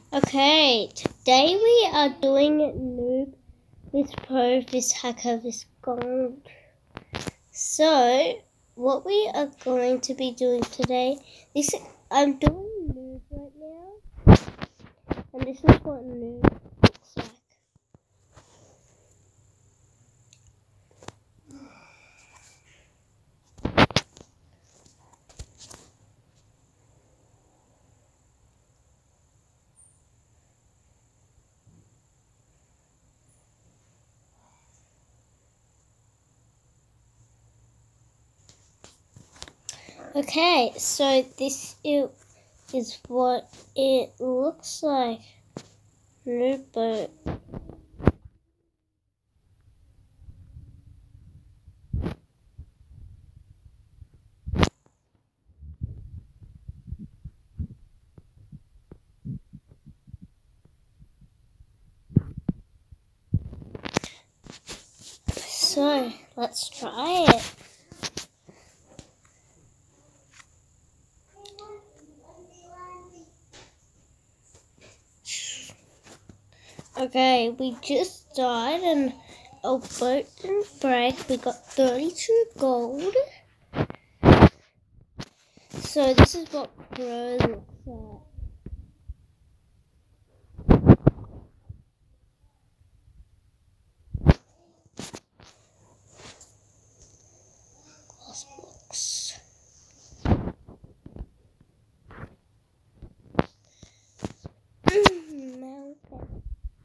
Okay, today we are doing Noob, this Pro, this Hacker, this Gold. So, what we are going to be doing today, I'm doing Noob right now, and this is what Noob looks like. Okay, so this is what it looks like. Noob boat. So, let's try it. Okay, we just died and our boat didn't break. We got 32 gold. So this is what Pro looks like. Glass box. Mountain.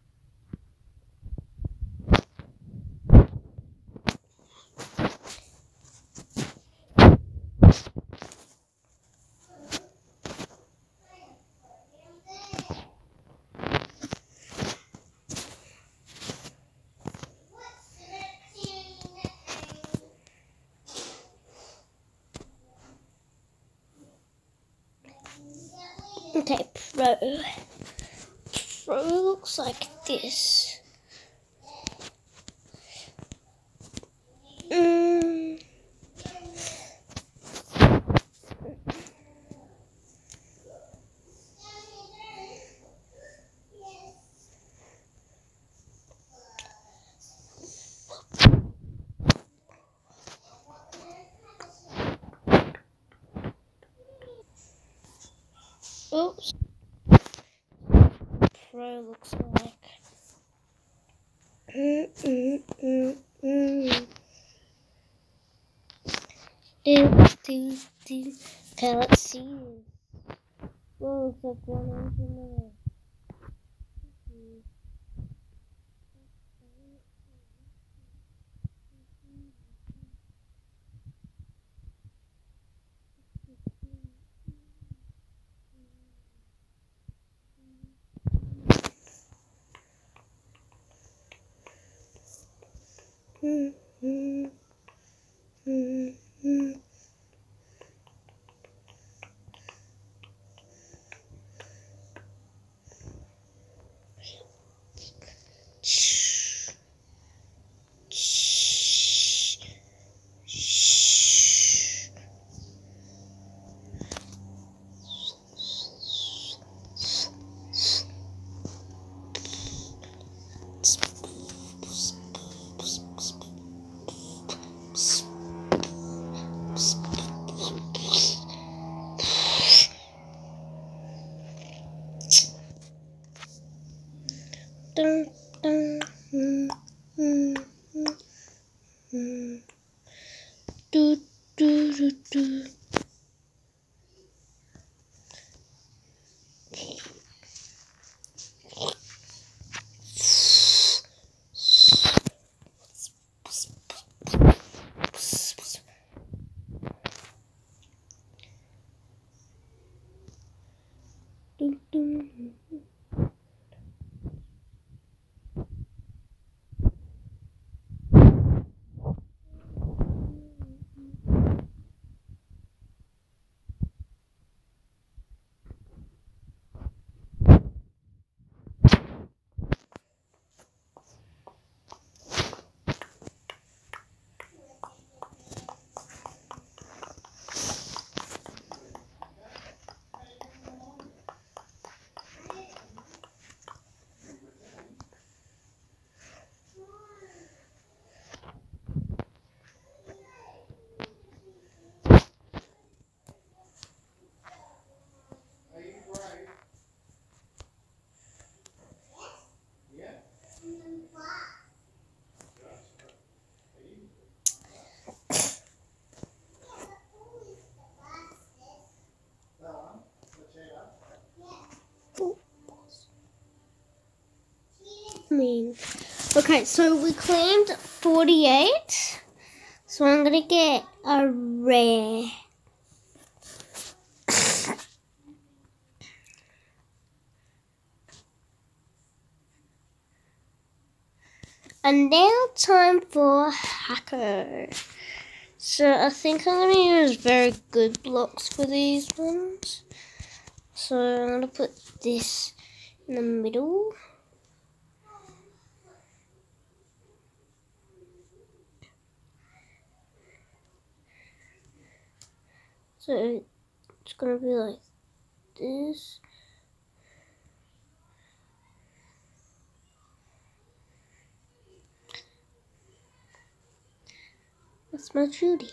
Okay, Pro. Pro looks like this. Oops. Pro looks like. Okay, let's see. Whoa, it's like one engine there. Dun, dun, do, do, do, do. Dun, dun. mean? Okay, so we claimed 48. So I'm gonna get a rare. And now time for Hacker. So I think I'm going to use very good blocks for these ones. So I'm going to put this in the middle. So it's going to be like this. That's my Judy.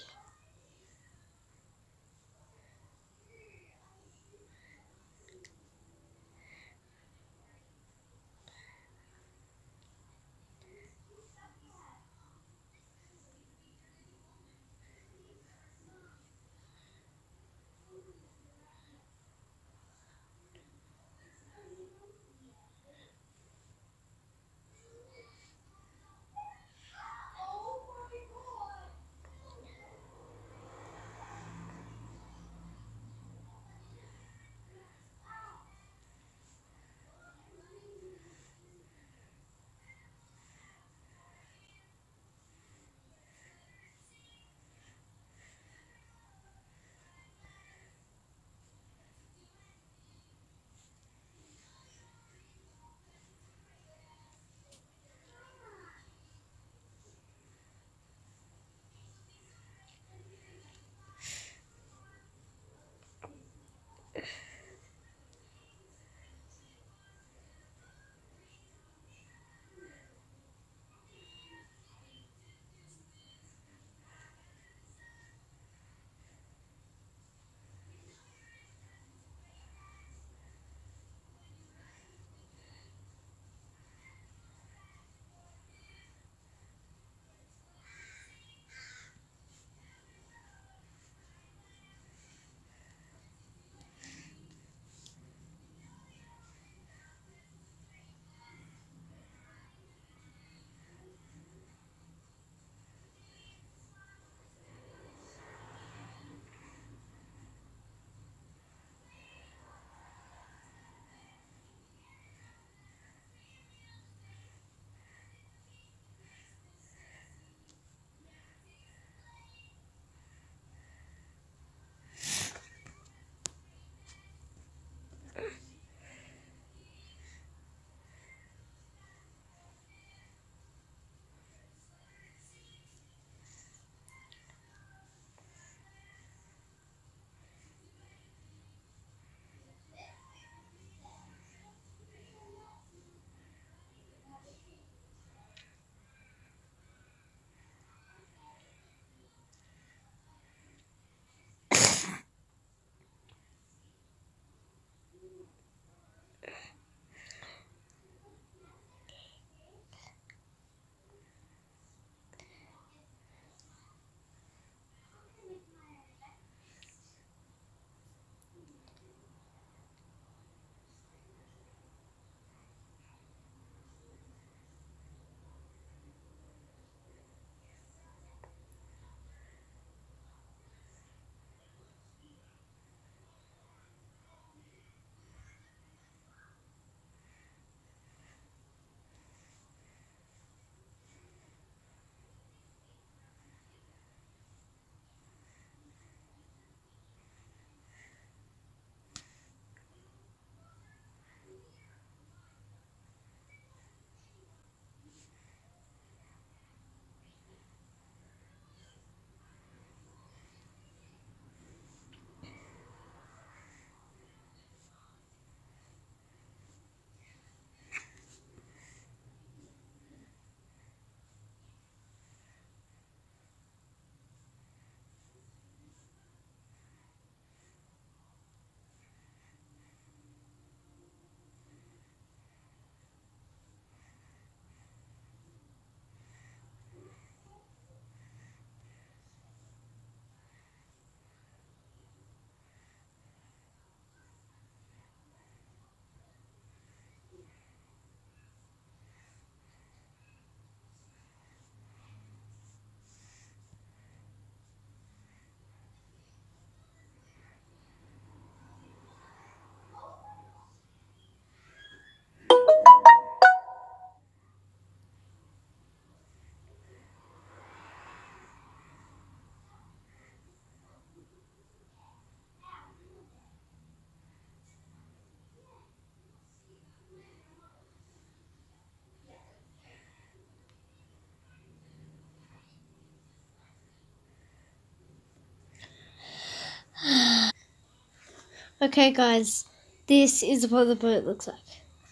Okay, guys, this is what the boat looks like.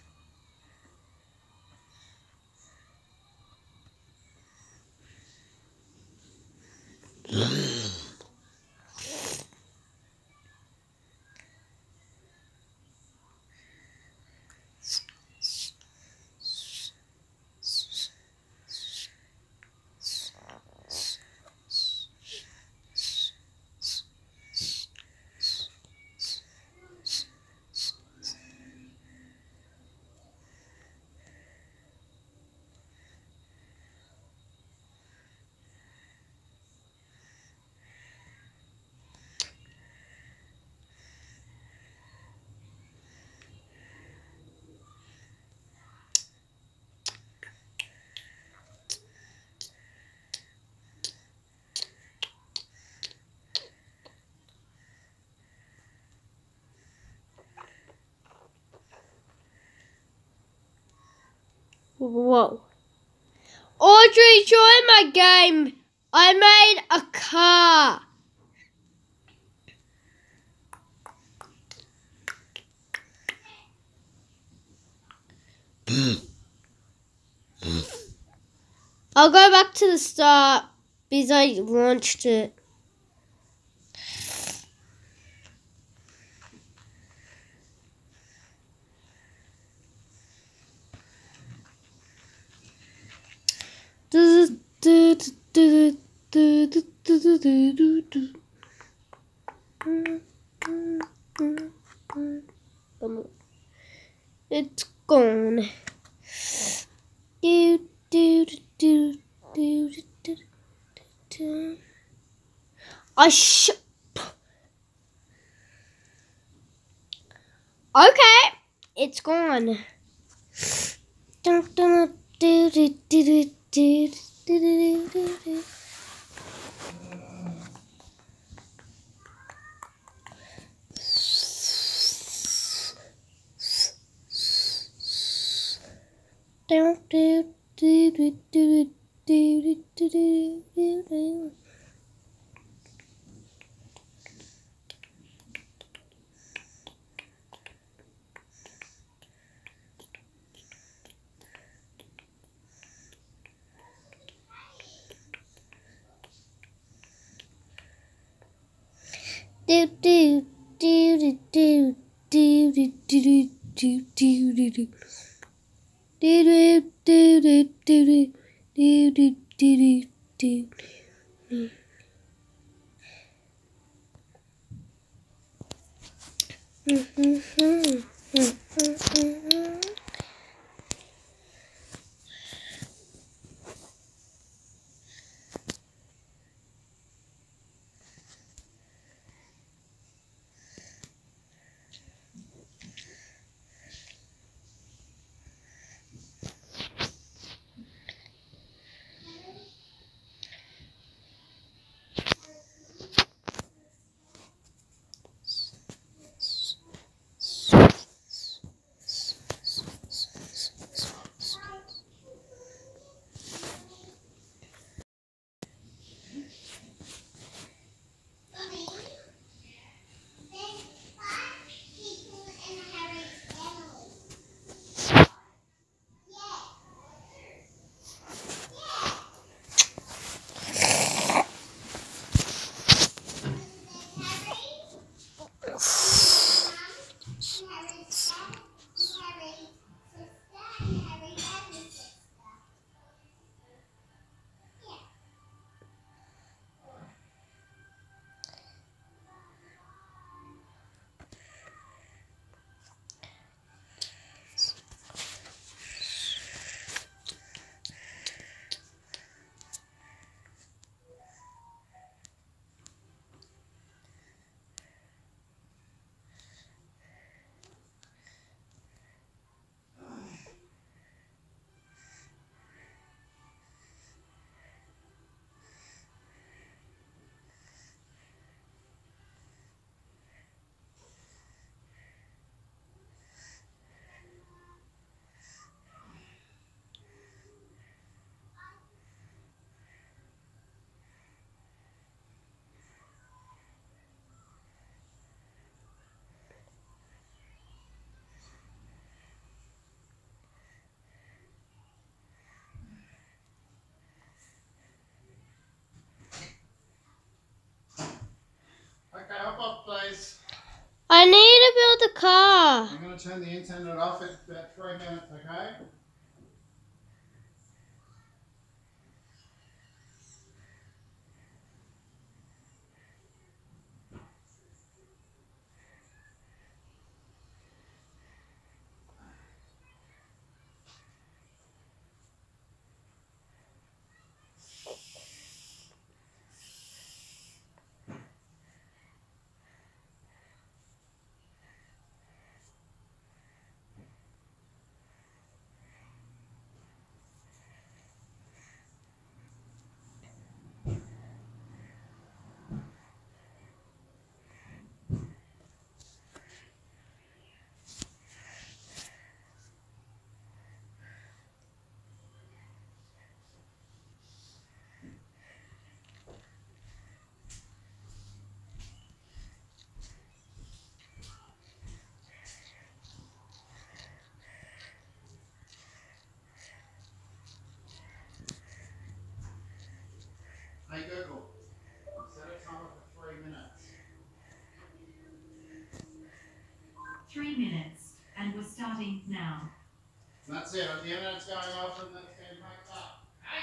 Whoa. Audrey, join my game. I made a car. I'll go back to the start because I launched it. It's gone. Okay, it's gone. the car. I'm going to turn the internet off at about 3 minutes, okay? Hey Google, set a timer for 3 minutes. 3 minutes, and we're starting now. That's it. The internet's going off and that's getting backed up. Hey!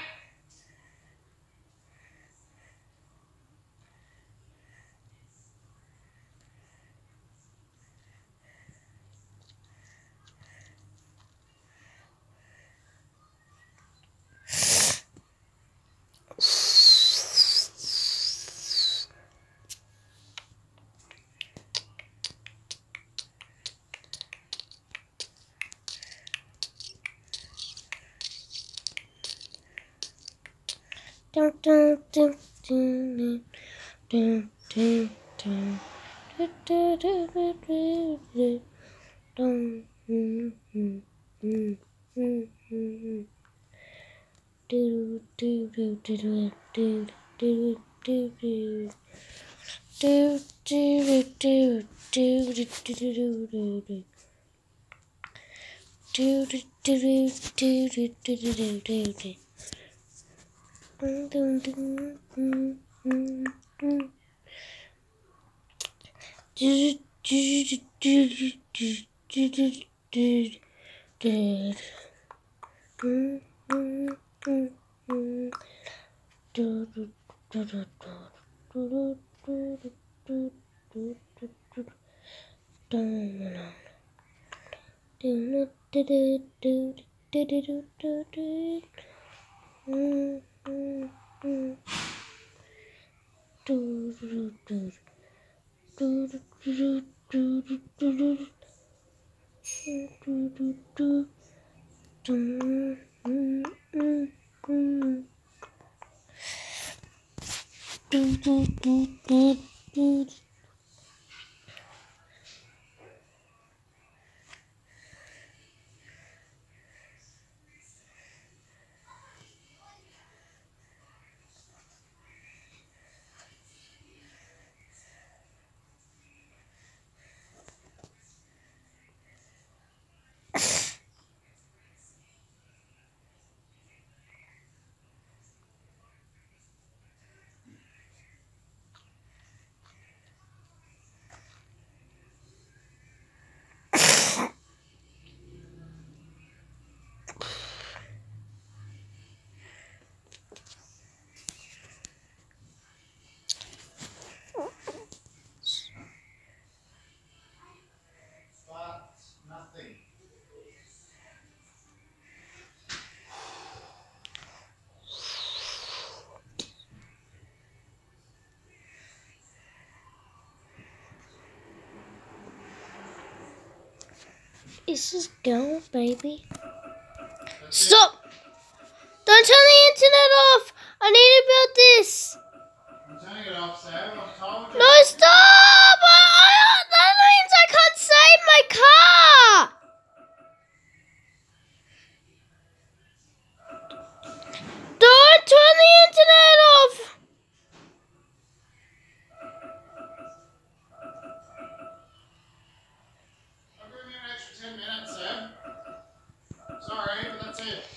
Dun, dun, dun, dun, dun, dun, dun. Du, du, du, du, du, du. Dun, Do, do, do, do, do, do, do, do, do. Do, do, do, do, do, do, do, do, do. Do, do, do, do, do, do, do, do, do, do. Dun, dun, dun, dun, dun, dun. Do, do, do, do, do, do, do, do, do. Dun, dun, dun, dun. Do, do, do, do, do. Do, do, do, do, do, do, do. Dun, dun. Do, do, do, do, do, do, do, do, do. Do, do, do. Do, do, do, do, do, do, do. Do, do, do. Dun, do, do, do, do, do. But nothing. Is this go, baby? That's Stop! Don't turn the internet off! I need to build this! I'm turning it off, Sam. I've told you. No, stop! That means I can't save my car! Don't turn the internet off! I'll give you an extra 10 minutes, Sam. Sorry, but that's it.